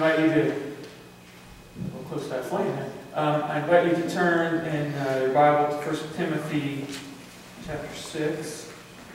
invite you to, we'll close that flame there. I invite you to turn in your Bible to 1 Timothy chapter 6.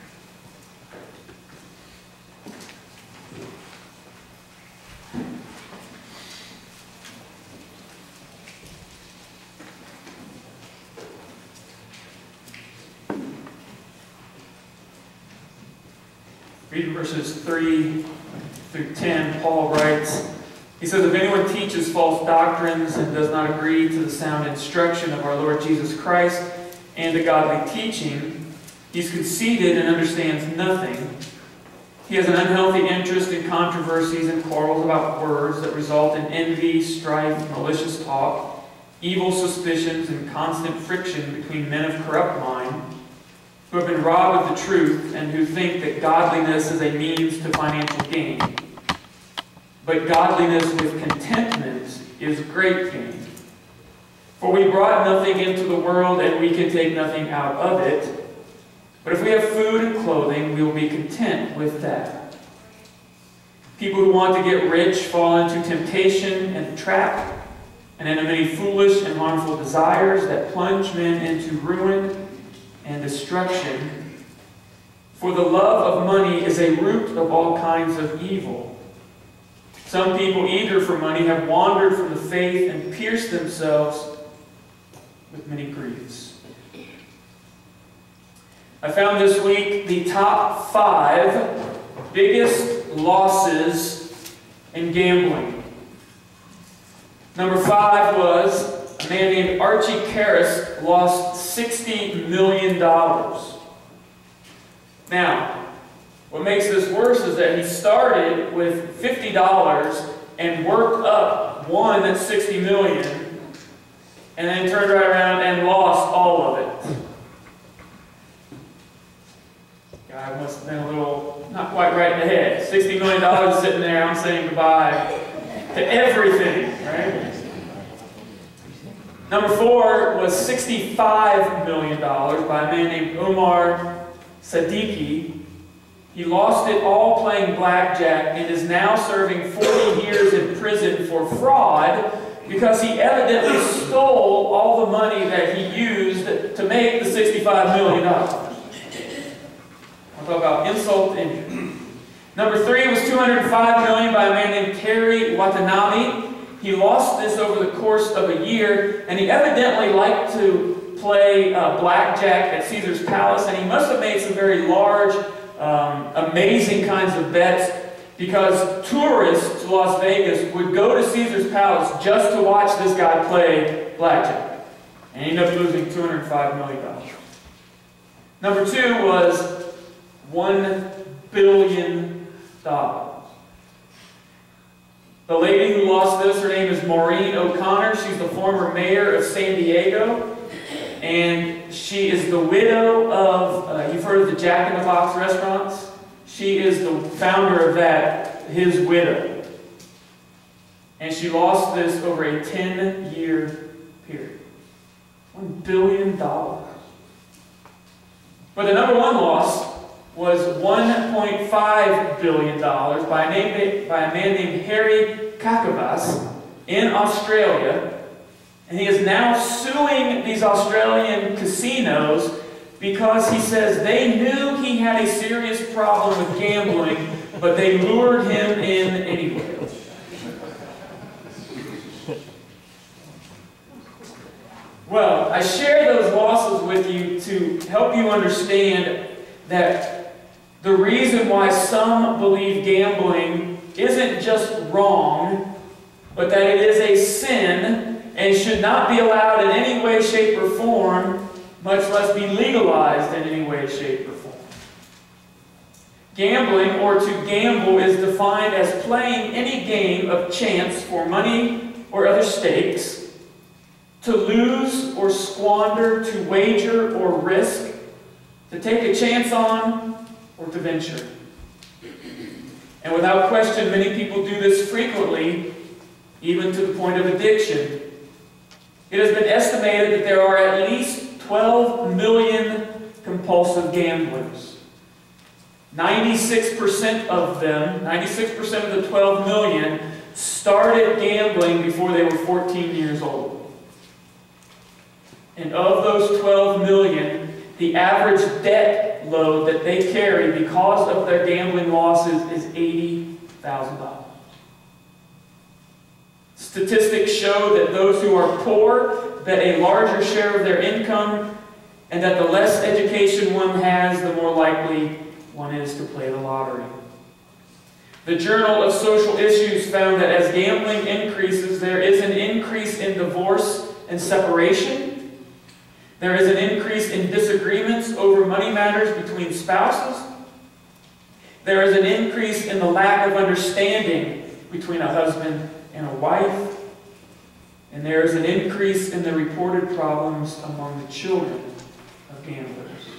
Reading verses 3 through 10, Paul writes, he says, if anyone teaches false doctrines and does not agree to the sound instruction of our Lord Jesus Christ and to godly teaching, he's conceited and understands nothing. He has an unhealthy interest in controversies and quarrels about words that result in envy, strife, malicious talk, evil suspicions, and constant friction between men of corrupt mind, who have been robbed of the truth and who think that godliness is a means to financial gain. But godliness with contentment is great gain. For we brought nothing into the world, and we can take nothing out of it. But if we have food and clothing, we will be content with that. People who want to get rich fall into temptation and trap, and into many foolish and harmful desires that plunge men into ruin and destruction. For the love of money is a root of all kinds of evil. Some people eager for money have wandered from the faith and pierced themselves with many griefs. I found this week the top 5 biggest losses in gambling. Number 5 was a man named Archie Karras lost $60 million. Now, what makes this worse is that he started with $50 and worked up, won that $60 million, and then turned right around and lost all of it. Guy must have been a little, not quite right in the head. $60 million sitting there, I'm saying goodbye to everything, right? Number 4 was $65 million by a man named Umar Sadiqi. He lost it all playing blackjack and is now serving 40 years in prison for fraud because he evidently stole all the money that he used to make the $65 million. I'll talk about insult to injury. Number 3 was $205 million by a man named Terry Watanabe. He lost this over the course of a year, and he evidently liked to play blackjack at Caesar's Palace, and he must have made some very large, amazing kinds of bets, because tourists to Las Vegas would go to Caesar's Palace just to watch this guy play blackjack. And he ended up losing $205 million. Number 2 was $1 billion. The lady who lost this, her name is Maureen O'Connor. She's the former mayor of San Diego. And she is the widow of, you've heard of the Jack in the Box restaurants? She is the founder of that, his widow. And she lost this over a 10-year period. $1 billion. But the number 1 loss was $1.5 billion by a man named Harry Kakavas in Australia. And he is now suing these Australian casinos because he says they knew he had a serious problem with gambling, but they lured him in anyway. Well, I share those losses with you to help you understand that the reason why some believe gambling isn't just wrong, but that it is a sin and should not be allowed in any way, shape, or form, much less be legalized in any way, shape, or form. Gambling, or to gamble, is defined as playing any game of chance for money or other stakes, to lose or squander, to wager or risk, to take a chance on, or to venture. And without question, many people do this frequently, even to the point of addiction. It has been estimated that there are at least 12 million compulsive gamblers. 96% of them, 96% of the 12 million, started gambling before they were 14 years old. And of those 12 million, the average debt load that they carry because of their gambling losses is $80,000. Statistics show that those who are poor bet a larger share of their income, and that the less education one has, the more likely one is to play the lottery. The Journal of Social Issues found that as gambling increases, there is an increase in divorce and separation. There is an increase in disagreements over money matters between spouses. There is an increase in the lack of understanding between a husband and a wife. And there is an increase in the reported problems among the children of gamblers.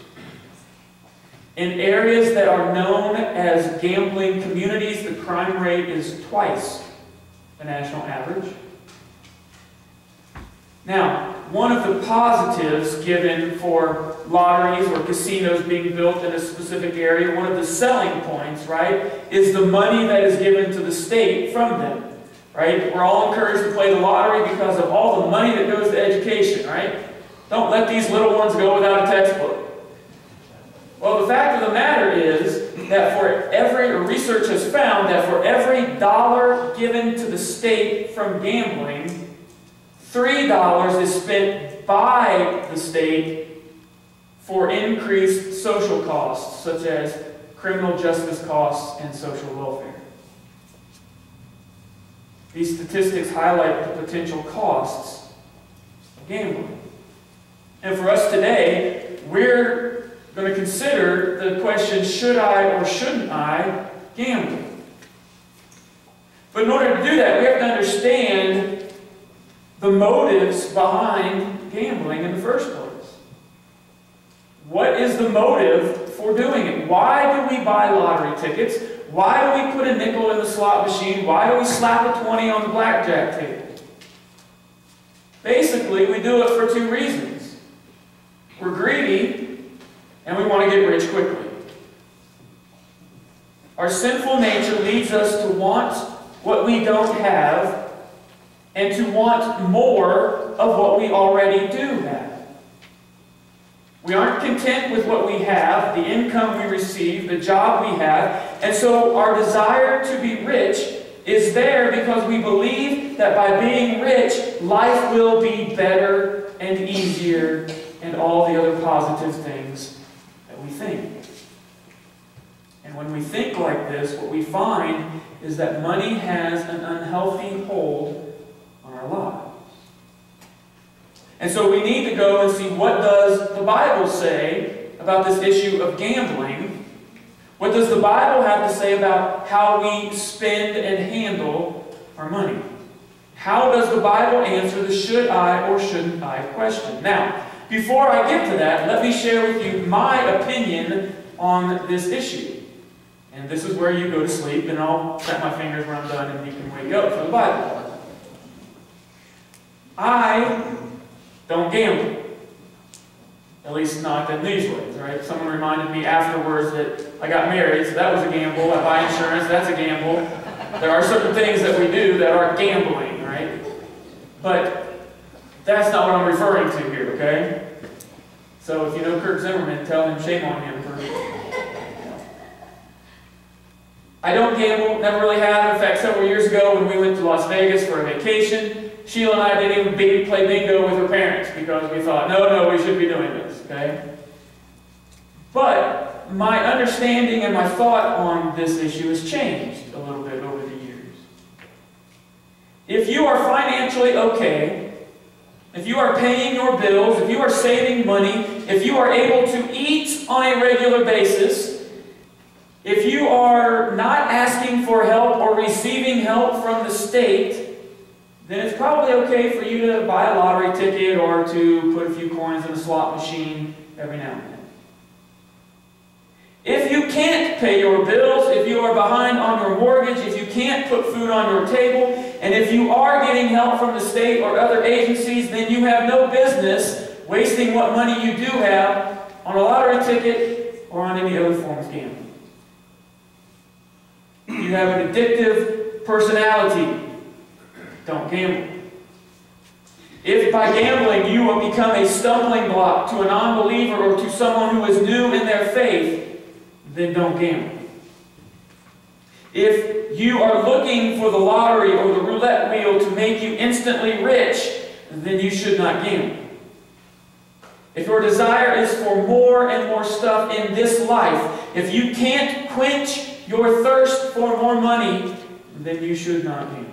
In areas that are known as gambling communities, the crime rate is twice the national average. Now, one of the positives given for lotteries or casinos being built in a specific area, one of the selling points, right, is the money that is given to the state from them. Right? We're all encouraged to play the lottery because of all the money that goes to education, right? Don't let these little ones go without a textbook. Well, the fact of the matter is that research has found that for every dollar given to the state from gambling, $3 is spent by the state for increased social costs, such as criminal justice costs and social welfare. These statistics highlight the potential costs of gambling. And for us today, we're going to consider the question, should I or shouldn't I gamble? But in order to do that, we have to understand the motives behind gambling in the first place. What is the motive for doing it? Why do we buy lottery tickets? Why do we put a nickel in the slot machine? Why do we slap a 20 on the blackjack table? Basically, we do it for two reasons. We're greedy, and we want to get rich quickly. Our sinful nature leads us to want what we don't have, and to want more of what we already do have. We aren't content with what we have, the income we receive, the job we have, and so our desire to be rich is there because we believe that by being rich, life will be better and easier and all the other positive things that we think. And when we think like this, what we find is that money has an unhealthy hold on our lives. And so we need to go and see, what does the Bible say about this issue of gambling? What does the Bible have to say about how we spend and handle our money? How does the Bible answer the should I or shouldn't I question? Now, before I get to that, let me share with you my opinion on this issue. And this is where you go to sleep, and I'll snap my fingers when I'm done and you can wake up for the Bible part. I don't gamble. At least not in these ways, right? Someone reminded me afterwards that I got married, so that was a gamble. I buy insurance, that's a gamble. There are certain things that we do that are gambling, right? But that's not what I'm referring to here, okay? So if you know Kirk Zimmerman, tell him shame on him for... I don't gamble, never really have. In fact, several years ago when we went to Las Vegas for a vacation, Sheila and I didn't even play bingo with her parents because we thought, no, we should be doing this, okay? But my understanding and my thought on this issue has changed a little bit over the years. If you are financially okay, if you are paying your bills, if you are saving money, if you are able to eat on a regular basis, if you are not asking for help or receiving help from the state, then it's probably okay for you to buy a lottery ticket or to put a few coins in a slot machine every now and then. If you can't pay your bills, if you are behind on your mortgage, if you can't put food on your table, and if you are getting help from the state or other agencies, then you have no business wasting what money you do have on a lottery ticket or on any other form of gambling. You have an addictive personality. don't gamble. If by gambling you will become a stumbling block to a non-believer or to someone who is new in their faith, then don't gamble. If you are looking for the lottery or the roulette wheel to make you instantly rich, then you should not gamble. If your desire is for more and more stuff in this life, if you can't quench your thirst for more money, then you should not gamble.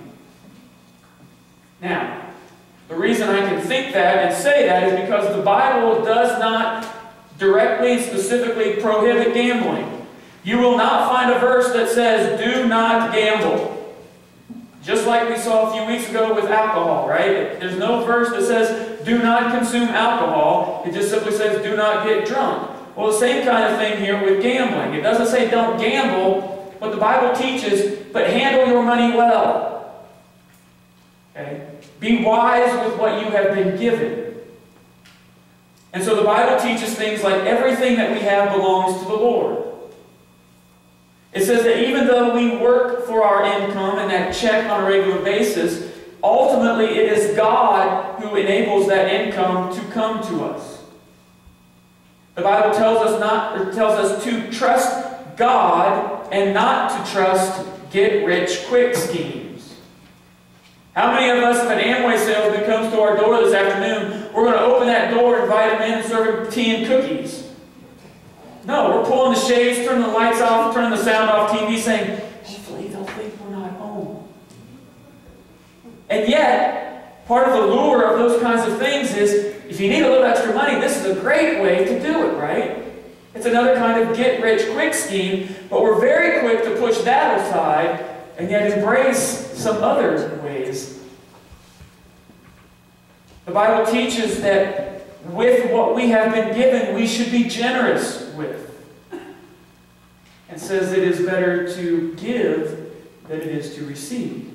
Now, the reason I can think that and say that is because the Bible does not directly, specifically prohibit gambling. You will not find a verse that says, do not gamble. Just like we saw a few weeks ago with alcohol, right? There's no verse that says, do not consume alcohol. It just simply says, do not get drunk. Well, the same kind of thing here with gambling. It doesn't say don't gamble, but the Bible teaches, but handle your money well. Okay? Be wise with what you have been given. And so the Bible teaches things like everything that we have belongs to the Lord. It says that even though we work for our income and that check on a regular basis, ultimately it is God who enables that income to come to us. The Bible tells us to trust God and not to trust get-rich-quick schemes. How many of us, if an Amway salesman comes to our door this afternoon, we're going to open that door, invite him in, and serve him tea and cookies? No, we're pulling the shades, turning the lights off, turning the sound off TV, saying, hopefully they'll think we're not home. And yet, part of the lure of those kinds of things is, if you need a little extra money, this is a great way to do it, right? It's another kind of get-rich-quick scheme, but we're very quick to push that aside and yet embrace some other ways. The Bible teaches that with what we have been given, we should be generous with. And says it is better to give than it is to receive.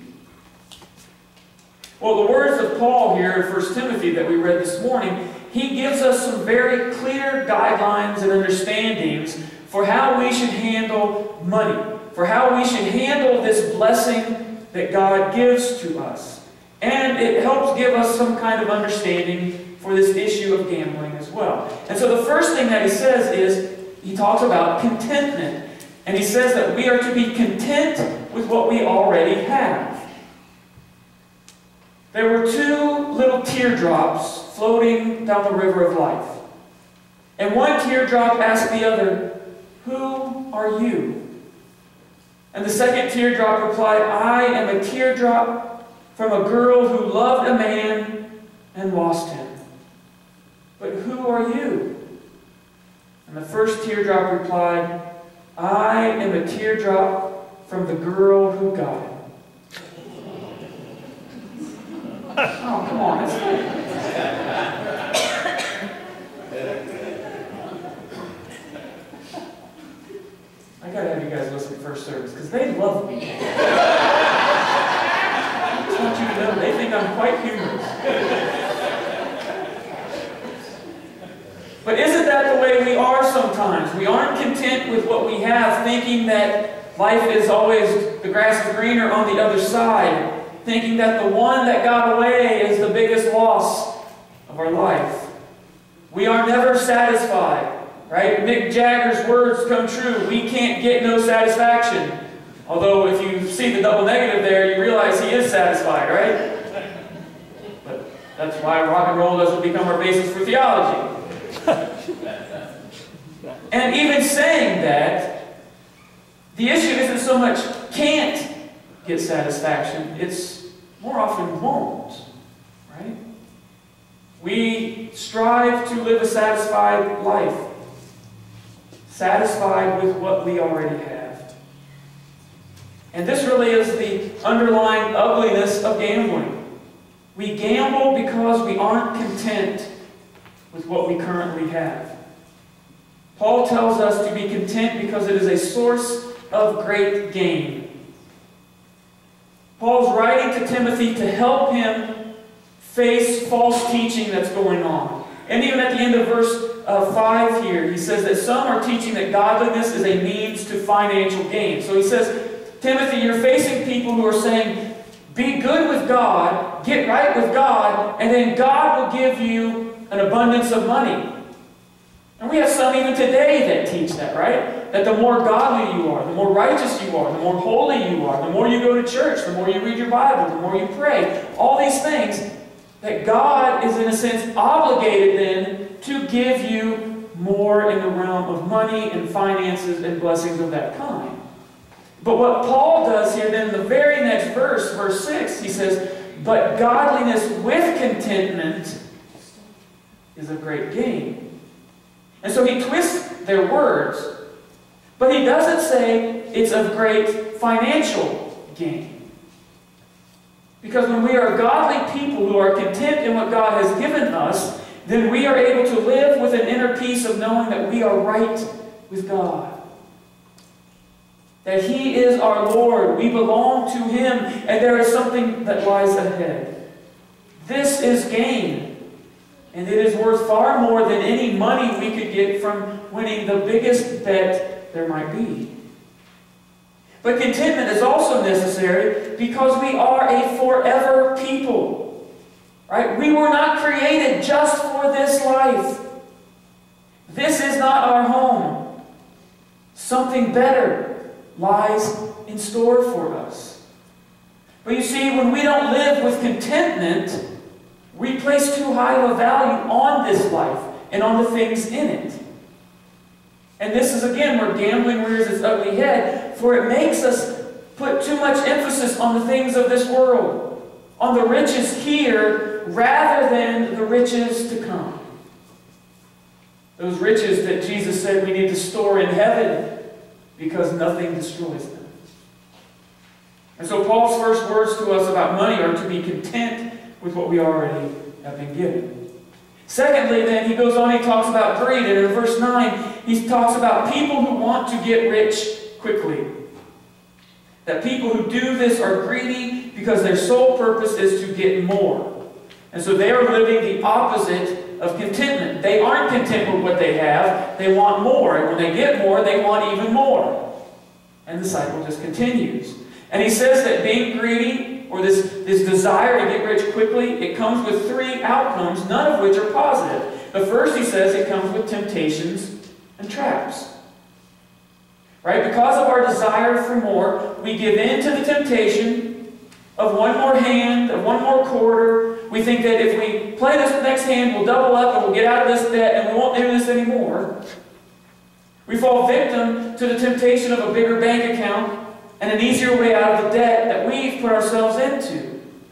Well, the words of Paul here in 1 Timothy that we read this morning, he gives us some very clear guidelines and understandings for how we should handle money, for how we should handle this blessing that God gives to us. And it helps give us some kind of understanding for this issue of gambling as well. And so the first thing that he says is, he talks about contentment. And he says that we are to be content with what we already have. There were two little teardrops floating down the river of life. And one teardrop asked the other, "Who are you?" And the second teardrop replied, "I am a teardrop from a girl who loved a man and lost him. But who are you?" And the first teardrop replied, "I am a teardrop from the girl who got him." Oh, come on. That's I gotta have you guys listen to first service, because they love me. I just want you to know, they think I'm quite humorous. But isn't that the way we are sometimes? We aren't content with what we have, thinking that life is always, the grass is greener on the other side, thinking that the one that got away is the biggest loss of our life. We are never satisfied, right? Mick Jagger's words come true. We can't get no satisfaction. Although if you see the double negative there, you realize he is satisfied, right? But that's why rock and roll doesn't become our basis for theology. And even saying that, the issue isn't so much can't get satisfaction, it's more often won't, right? We strive to live a satisfied life, satisfied with what we already have. And this really is the underlying ugliness of gambling. We gamble because we aren't content with what we currently have. Paul tells us to be content because it is a source of great gain. Paul's writing to Timothy to help him face false teaching that's going on. And even at the end of verse 5 here, he says that some are teaching that godliness is a means to financial gain. So he says, Timothy, you're facing people who are saying, Be good with God, get right with God, and then God will give you an abundance of money. And we have some even today that teach that, right? That the more godly you are, the more righteous you are, the more holy you are, the more you go to church, the more you read your Bible, the more you pray, all these things, that God is in a sense obligated then to give you more in the realm of money and finances and blessings of that kind. But what Paul does here then in the very next verse, verse 6, he says, but godliness with contentment is a great gain. And so he twists their words, but he doesn't say it's of great financial gain. Because when we are godly people who are content in what God has given us, then we are able to live with an inner peace of knowing that we are right with God. That He is our Lord. We belong to Him, and there is something that lies ahead. This is gain, and it is worth far more than any money we could get from winning the biggest bet there might be. But contentment is also necessary because we are a forever people. Right? We were not created just for this life. This is not our home. Something better lies in store for us. But you see, when we don't live with contentment, we place too high of a value on this life and on the things in it. And this is again where gambling rears its ugly head, for it makes us put too much emphasis on the things of this world, on the riches here rather than the riches to come. Those riches that Jesus said we need to store in heaven because nothing destroys them. And so Paul's first words to us about money are to be content with what we already have been given. Secondly, then, he goes on, he talks about greed. And in verse 9, he talks about people who want to get rich quickly. That people who do this are greedy because their sole purpose is to get more. And so they are living the opposite of contentment. They aren't content with what they have. They want more. And when they get more, they want even more. And the cycle just continues. And he says that being greedy, or this desire to get rich quickly, it comes with three outcomes, none of which are positive. The first, he says, it comes with temptations and traps. Right? Because of our desire for more, we give in to the temptation of one more hand, of one more quarter. We think that if we play this next hand, we'll double up and we'll get out of this debt and we won't do this anymore. We fall victim to the temptation of a bigger bank account and an easier way out of the debt that we've put ourselves into.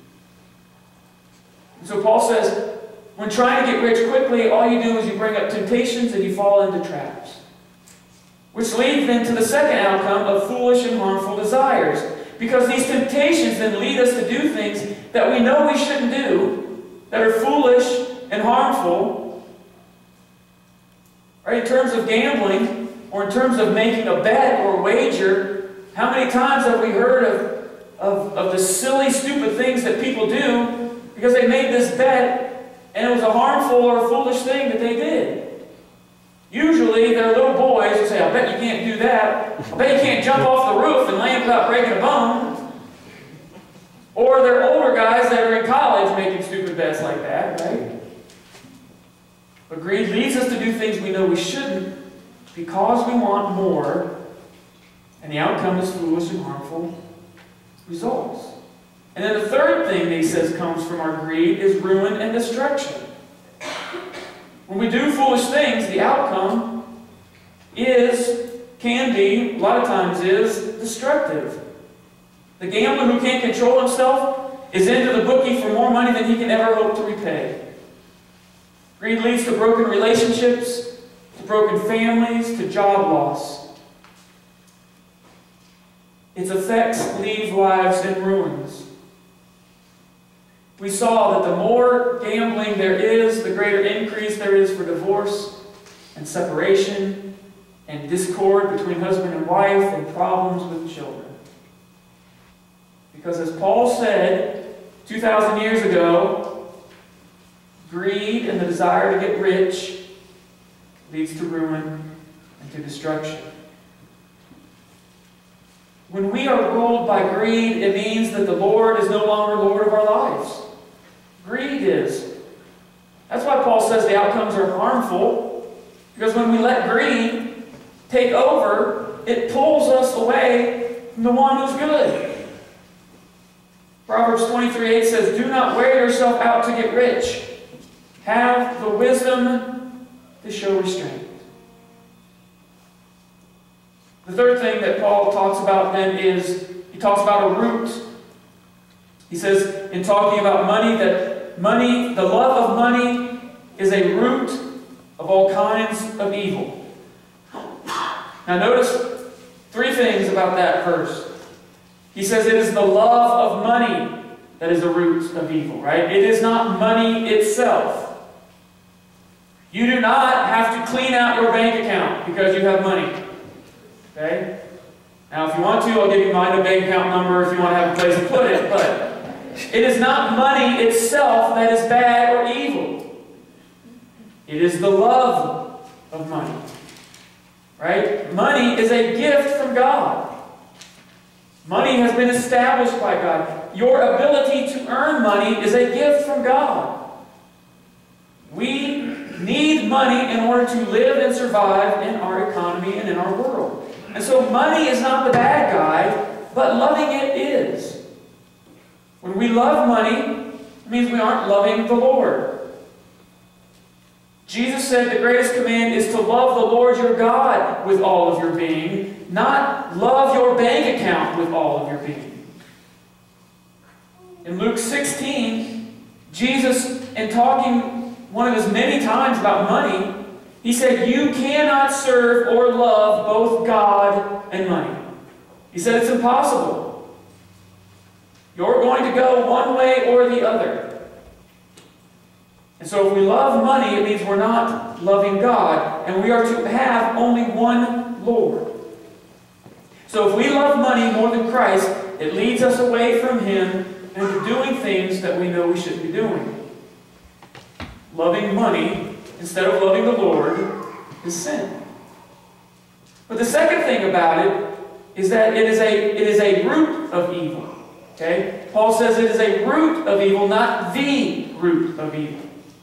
And so Paul says, when trying to get rich quickly, all you do is you bring up temptations and you fall into traps. Which leads then to the second outcome of foolish and harmful desires. Because these temptations then lead us to do things that we know we shouldn't do, that are foolish and harmful. Right? In terms of gambling, or in terms of making a bet or a wager, how many times have we heard of the silly, stupid things that people do because they made this bet and it was a harmful or a foolish thing that they did? Usually, they're little boys who say, I bet you can't do that. I bet you can't jump off the roof and land without breaking a bone. Or they're older guys that are in college making stupid bets like that, right? But greed leads us to do things we know we shouldn't because we want more. And the outcome is foolish and harmful results. And then the third thing that he says comes from our greed is ruin and destruction. When we do foolish things, the outcome can be, a lot of times is, destructive. The gambler who can't control himself is into the bookie for more money than he can ever hope to repay. Greed leads to broken relationships, to broken families, to job loss. Its effects leave lives in ruins. We saw that the more gambling there is, the greater increase there is for divorce and separation and discord between husband and wife and problems with children. Because as Paul said 2,000 years ago, greed and the desire to get rich leads to ruin and to destruction. When we are ruled by greed, it means that the Lord is no longer Lord of our lives. Greed is. That's why Paul says the outcomes are harmful. Because when we let greed take over, it pulls us away from the one who's good. Proverbs 23:8 says, "Do not wear yourself out to get rich. Have the wisdom to show restraint." The third thing that Paul talks about then is, he talks about a root. He says, in talking about money, that money, the love of money, is a root of all kinds of evil. Now notice three things about that verse. He says it is the love of money that is the root of evil, right? It is not money itself. You do not have to clean out your bank account because you have money. Okay? Now, if you want to, I'll give you my bank account number if you want to have a place to put it, but it is not money itself that is bad or evil. It is the love of money. Right? Money is a gift from God. Money has been established by God. Your ability to earn money is a gift from God. We need money in order to live and survive in our economy and in our world. And so money is not the bad guy, but loving it is. When we love money, it means we aren't loving the Lord. Jesus said the greatest command is to love the Lord your God with all of your being, not love your bank account with all of your being. In Luke 16, Jesus, in talking one of his many times about money, he said, "You cannot serve or love both God and money." He said it's impossible. You're going to go one way or the other. And so if we love money, it means we're not loving God, and we are to have only one Lord. So if we love money more than Christ, it leads us away from Him and to doing things that we know we shouldn't be doing. Loving money instead of loving the Lord is sin. But the second thing about it is that it is a root of evil. Okay? Paul says it is a root of evil, not the root of evil.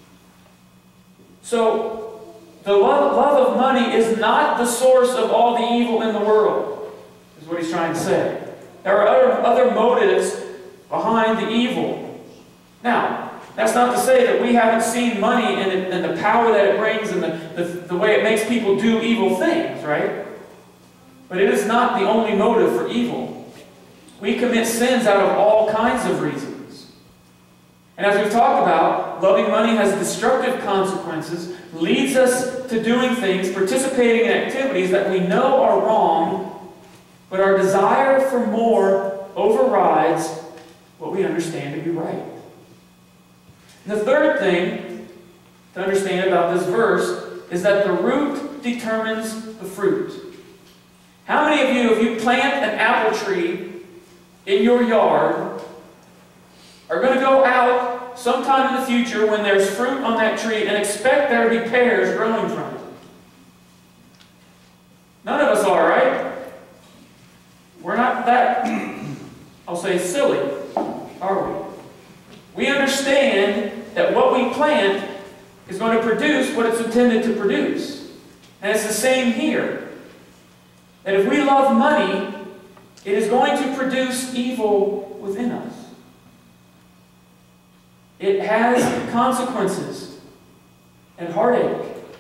So, the love of money is not the source of all the evil in the world, is what he's trying to say. There are other motives behind the evil. Now, that's not to say that we haven't seen money and the power that it brings and the way it makes people do evil things, right? But it is not the only motive for evil. We commit sins out of all kinds of reasons. And as we've talked about, loving money has destructive consequences, leads us to doing things, participating in activities that we know are wrong, but our desire for more overrides what we understand to be right. And the third thing to understand about this verse is that the root determines the fruit. How many of you, if you plant an apple tree in your yard, are going to go out sometime in the future when there's fruit on that tree and expect there to be pears growing from it? None of us are, right? We're not that, I'll say, silly, are we? We understand that what we plant is going to produce what it's intended to produce. And it's the same here. That if we love money, it is going to produce evil within us. It has consequences and heartache.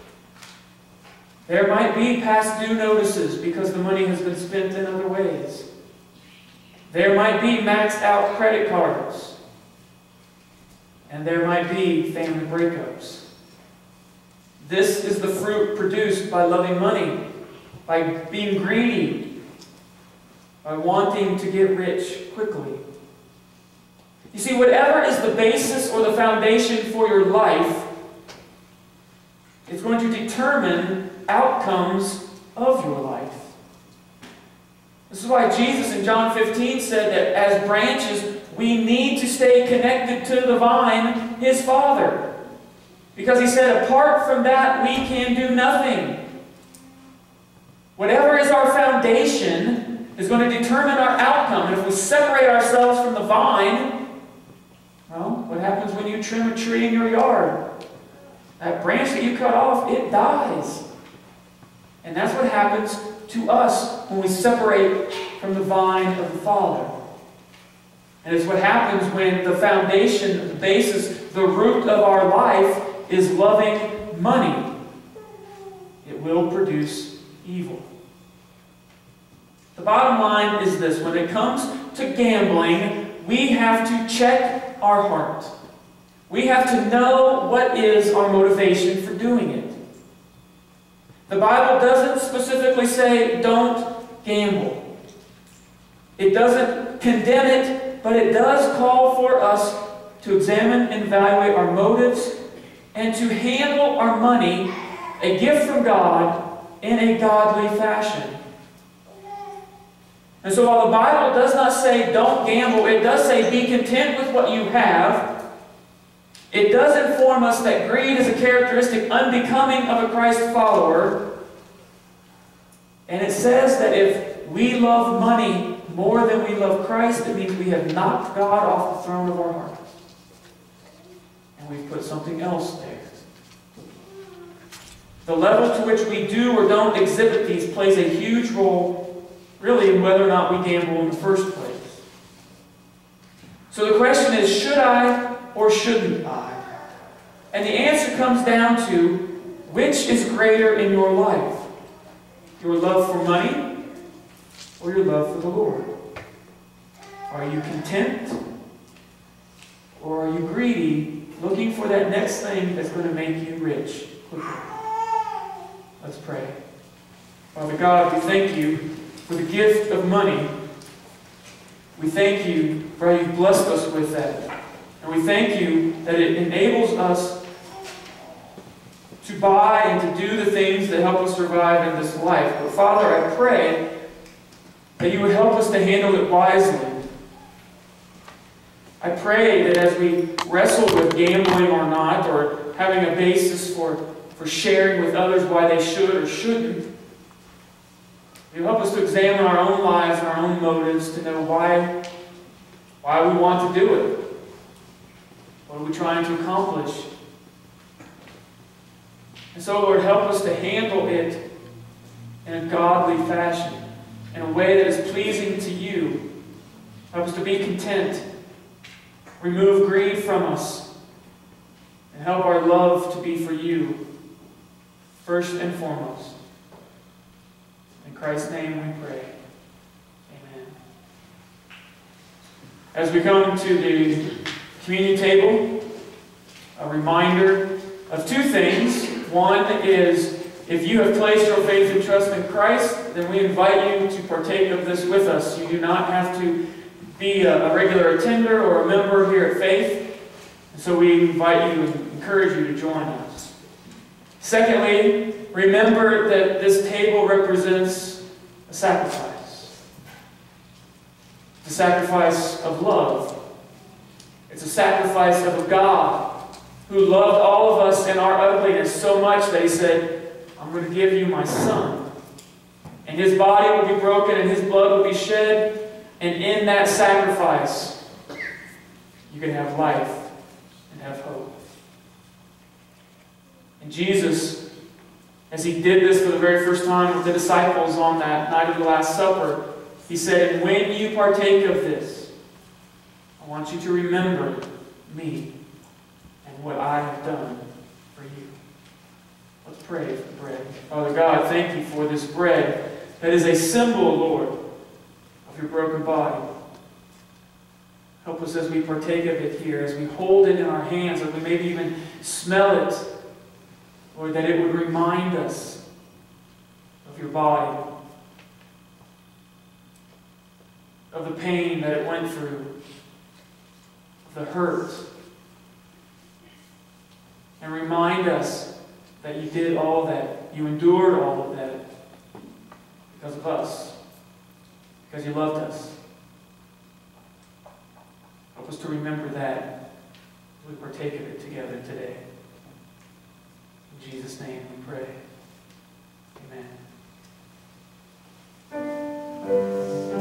There might be past due notices because the money has been spent in other ways. There might be maxed out credit cards. And there might be family breakups. This is the fruit produced by loving money, by being greedy, by wanting to get rich quickly. You see, whatever is the basis or the foundation for your life, it's going to determine outcomes of your life. This is why Jesus in John 15 said that as branches, we need to stay connected to the vine, His Father. Because He said, apart from that, we can do nothing. Whatever is our foundation is going to determine our outcome. And if we separate ourselves from the vine, well, what happens when you trim a tree in your yard? That branch that you cut off, it dies. And that's what happens to us when we separate from the vine of the Father. And it's what happens when the foundation, the basis, the root of our life is loving money. It will produce evil. The bottom line is this: when it comes to gambling, we have to check our heart. We have to know what is our motivation for doing it. The Bible doesn't specifically say, don't gamble. It doesn't condemn it, but it does call for us to examine and evaluate our motives and to handle our money, a gift from God, in a godly fashion. And so while the Bible does not say don't gamble, it does say be content with what you have. It does inform us that greed is a characteristic unbecoming of a Christ follower. And it says that if we love money more than we love Christ, it means we have knocked God off the throne of our heart. And we've put something else there. The level to which we do or don't exhibit these plays a huge role, really, in whether or not we gamble in the first place. So the question is, should I or shouldn't I? And the answer comes down to, which is greater in your life? Your love for money or your love for the Lord? Are you content? Or are you greedy, looking for that next thing that's going to make you rich quickly? Let's pray. Father God, we thank you for the gift of money. We thank you for how you've blessed us with that. And we thank you that it enables us to buy and to do the things that help us survive in this life. But Father, I pray that you would help us to handle it wisely. I pray that as we wrestle with gambling or not, or having a basis for sharing with others why they should or shouldn't, you help us to examine our own lives and our own motives to know why we want to do it. What are we trying to accomplish? And so, Lord, help us to handle it in a godly fashion, in a way that is pleasing to you. Help us to be content. Remove greed from us. And help our love to be for you, first and foremost. In Christ's name we pray. Amen. As we come to the communion table, a reminder of two things. One is, if you have placed your faith and trust in Christ, then we invite you to partake of this with us. You do not have to be a regular attender or a member here at Faith. And so we invite you and encourage you to join us. Secondly, remember that this table represents a sacrifice. It's a sacrifice of love. It's a sacrifice of a God who loved all of us in our ugliness so much that he said, I'm going to give you my Son. And his body will be broken and his blood will be shed. And in that sacrifice, you can have life and have hope. And Jesus, as he did this for the very first time with the disciples on that night of the Last Supper, he said, and when you partake of this, I want you to remember me and what I have done for you. Let's pray for the bread. Father God, thank you for this bread that is a symbol, Lord, of your broken body. Help us as we partake of it here, as we hold it in our hands, or we maybe even smell it, Lord, that it would remind us of your body, of the pain that it went through, of the hurt, and remind us that you did all that, you endured all of that because of us, because you loved us. Help us to remember that as we partake of it together today. In Jesus' name we pray. Amen.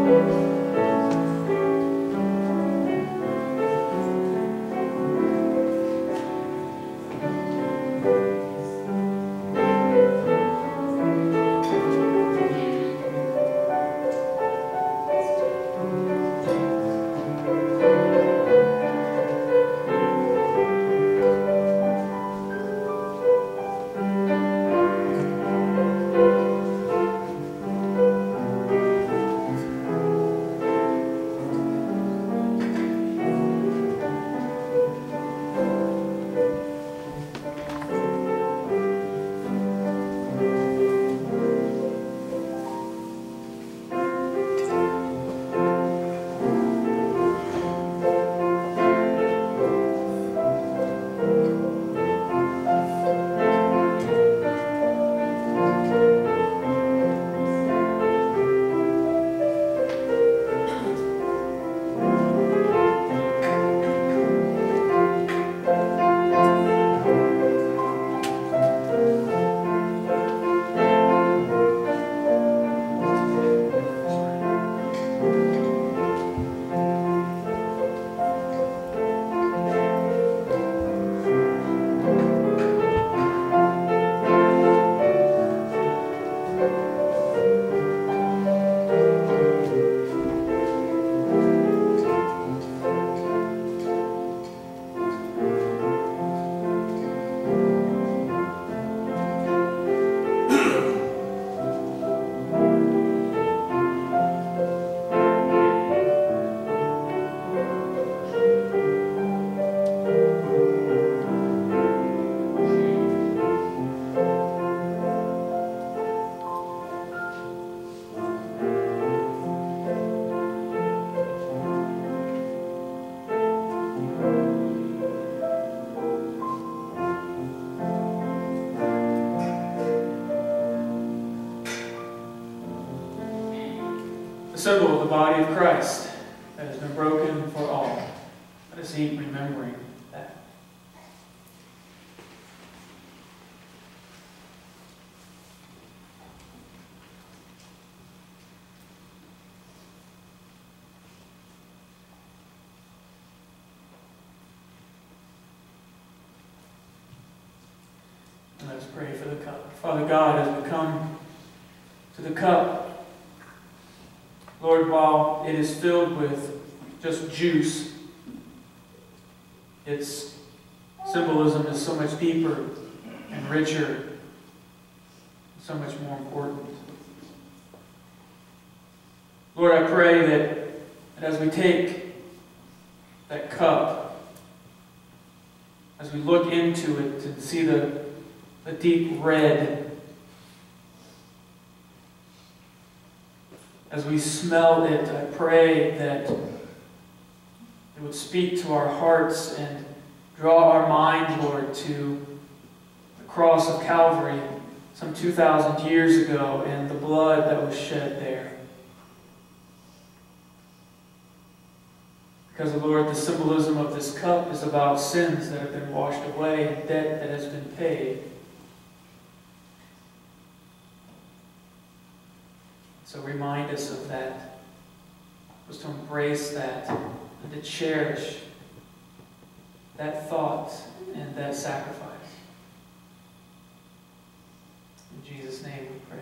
symbol of the body of Christ that has been broken for all. Let us eat remembering that. And let us pray for the cup. Father God, as we come to the cup, Lord, while it is filled with just juice, its symbolism is so much deeper and richer, so much more important. Lord, I pray that as we take that cup, as we look into it and see the deep red, as we smell it, I pray that it would speak to our hearts and draw our mind, Lord, to the cross of Calvary some 2,000 years ago and the blood that was shed there. Because, Lord, the symbolism of this cup is about sins that have been washed away and debt that has been paid. So remind us of that, was to embrace that and to cherish that thought and that sacrifice. In Jesus' name we pray.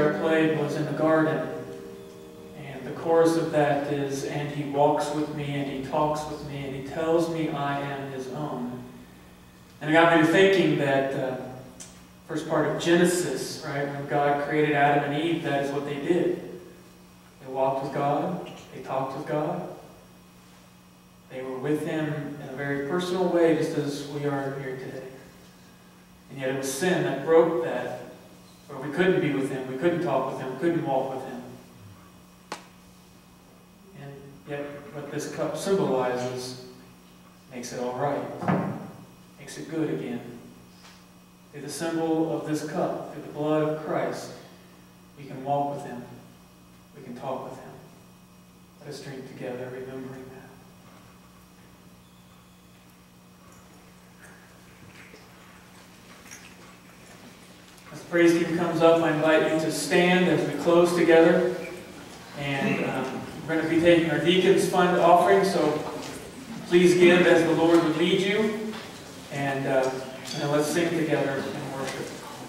I played was in the garden. And the chorus of that is, and he walks with me, and he talks with me, and he tells me I am his own. And it got me to thinking that first part of Genesis, right, when God created Adam and Eve, that is what they did. They walked with God, they talked with God, they were with him in a very personal way, just as we are here today. And yet it was sin that broke that, where we couldn't be with him, we couldn't talk with him, we couldn't walk with him. And yet what this cup symbolizes makes it all right, makes it good again. Through the symbol of this cup, through the blood of Christ, we can walk with him, we can talk with him. Let us drink together, remembering that. As the praise team comes up, I invite you to stand as we close together. And we're going to be taking our Deacons Fund offering, so please give as the Lord would lead you. And let's sing together in worship.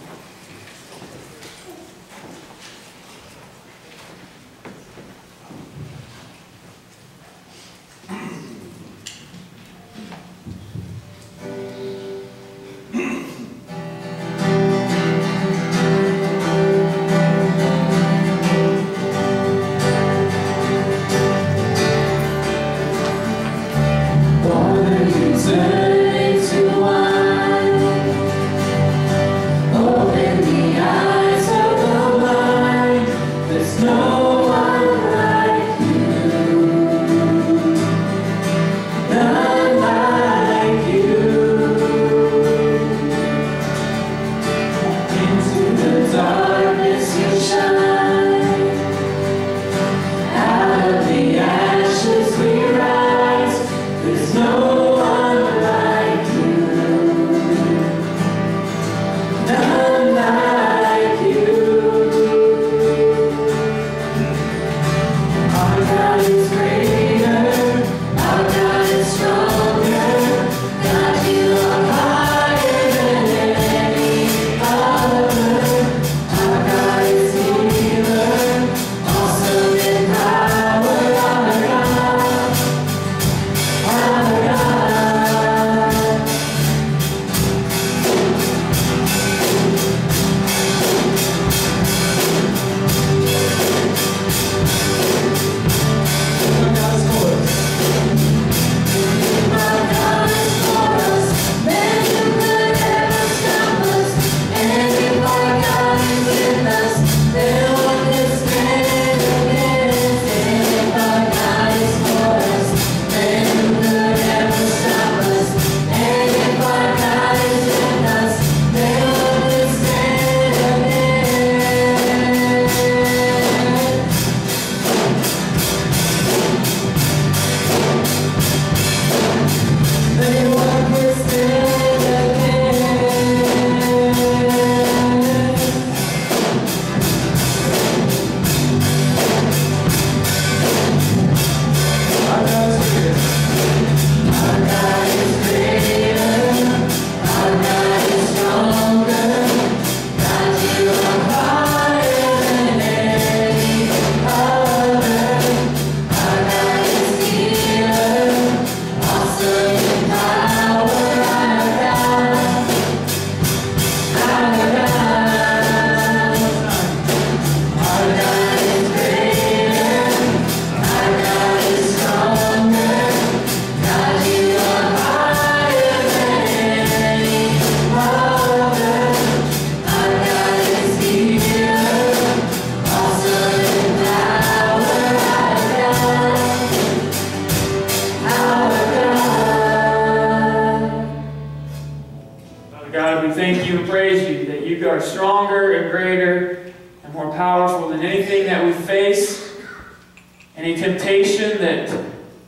Any temptation that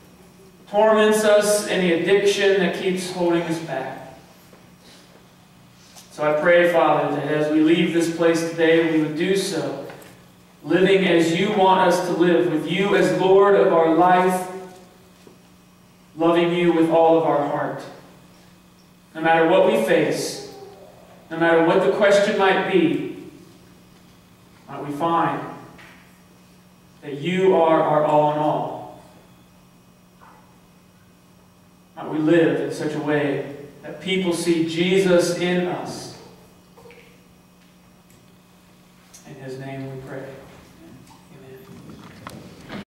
torments us, any addiction that keeps holding us back. So I pray, Father, that as we leave this place today, we would do so, living as you want us to live, with you as Lord of our life, loving you with all of our heart. No matter what we face, no matter what the question might be, Might we find that you are our all in all. Might we live in such a way that people see Jesus in us. In His name we pray.